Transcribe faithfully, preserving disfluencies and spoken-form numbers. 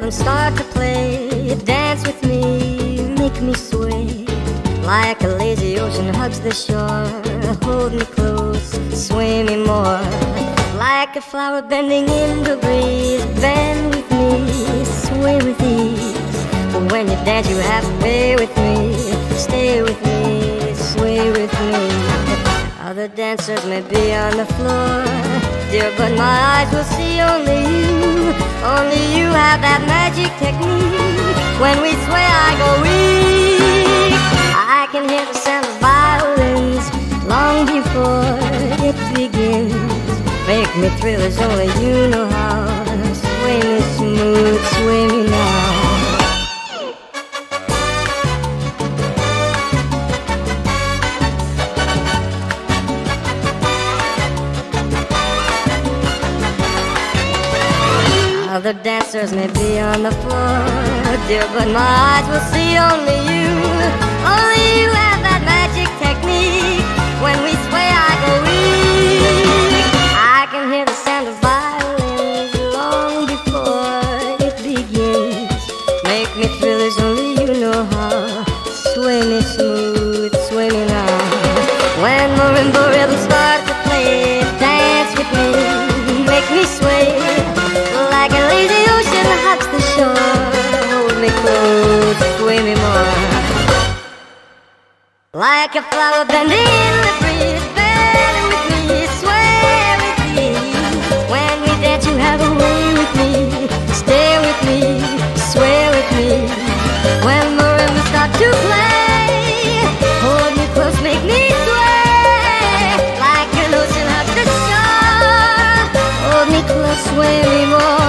rhythm start to play, dance with me, make me sway. Like a lazy ocean hugs the shore, hold me close, sway me more. Like a flower bending in the breeze, bend with me, sway with ease. But when you dance you have to play with me, stay with me, sway with me. Other dancers may be on the floor, dear, but my eyes will see only you. Only you have that magic technique. When we sway I go weak. I can hear the sound of violins long before it begins. Make me thrill as only you know how. Sway me smooth, sway me now. Other dancers may be on the floor, dear, but my eyes will see only you. Only you have that magic technique. When we sway I go weak. I can hear the sound of violins long before it begins. Make me thrill as only you know how. Sway me smooth, sway me now. When marimba rhythm starts to play, dance with me, make me sway. Like a lazy ocean hugs the shore, hold me close, sway me more. Like a flower bending in the breeze, bend with me, sway with me. When we dance you have a way with me, stay with me, sway with me. When marimba start to play, hold me close, make me sway. Like an ocean hugs the shore, hold me close, sway me more.